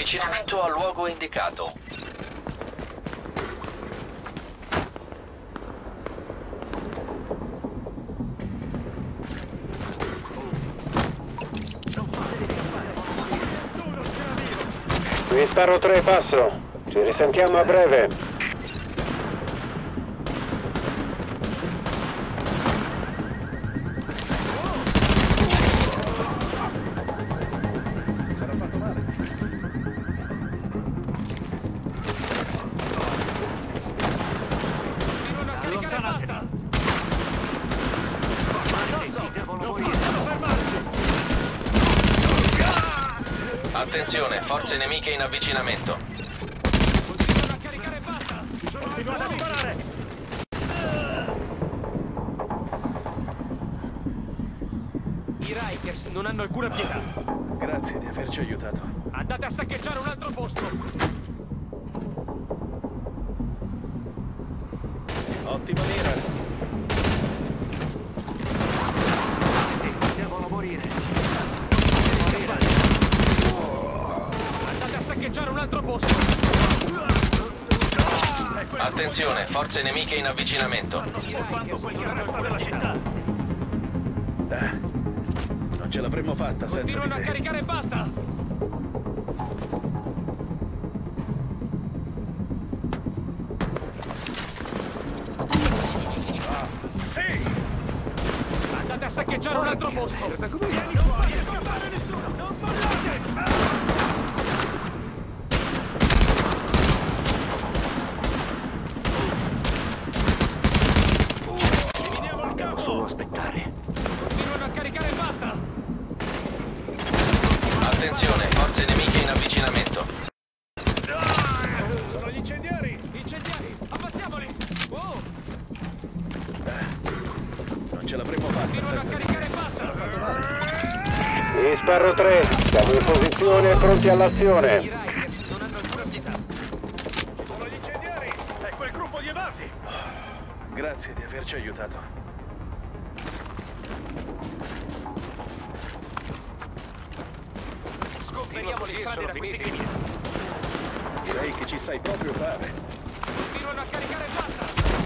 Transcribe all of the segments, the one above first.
Avvicinamento al luogo indicato. Qui sparo 3, passo. Ci risentiamo a breve. Attenzione, forze nemiche in avvicinamento. Continuano a caricare e basta! Continuate a sparare! I Rikers non hanno alcuna pietà. Grazie di averci aiutato. Andate a saccheggiare un altro posto! Ottima mira. Devono morire! Andate a saccheggiare un altro posto! Attenzione, forze nemiche in avvicinamento. Portando quel grano fuori dalla città! Non ce l'avremmo fatta senza di Continuano a te. caricare e basta! Sì! Andate a saccheggiare un altro posto! Vieni qua! Non scortare nessuno! Non scortate! Eliminiamo il capo! Solo aspettare. Continuano a caricare e basta! Attenzione, forze nemiche in avvicinamento. Sono gli incendiari! Incendiari! Ammazziamoli! Oh! Non ce l'avremmo fatta Continuano a senza di caricare e te. basta! Qui sparo 3. Siamo in posizione e pronti I all'azione. Rikers non hanno alcuna pietà. Sono gli incendiari! È quel gruppo di evasi! Grazie di averci aiutato. Sgomberiamo le strade da questi criminali. Direi che ci sai proprio fare. Continuano a caricare e basta!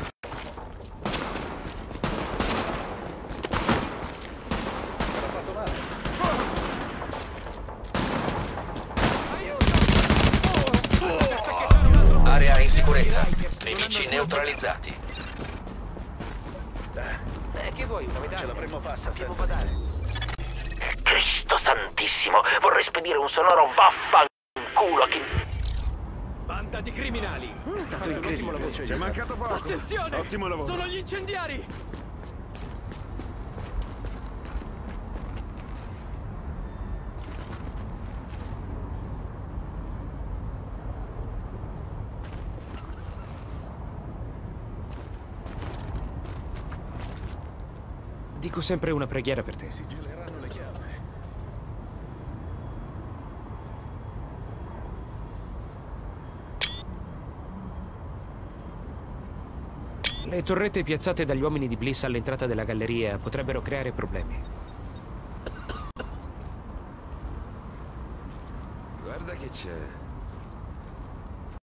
Non ha fatto male. Andate a saccheggiare un altro posto! Area in sicurezza. Nemici neutralizzati. Che vuoi? Una Ce medaglia? l'avremmo fatta Sappiamo senza di badare. te. Cristo santissimo, vorrei spedire un sonoro vaffanculo a chi... Banda di criminali! È stato incredibile. Ci è mancato poco. Attenzione! Ottimo lavoro. Sono gli incendiari! Dico sempre una preghiera per te. Si geleranno le chiappe. Le torrette piazzate dagli uomini di Bliss all'entrata della galleria potrebbero creare problemi. Guarda che c'è.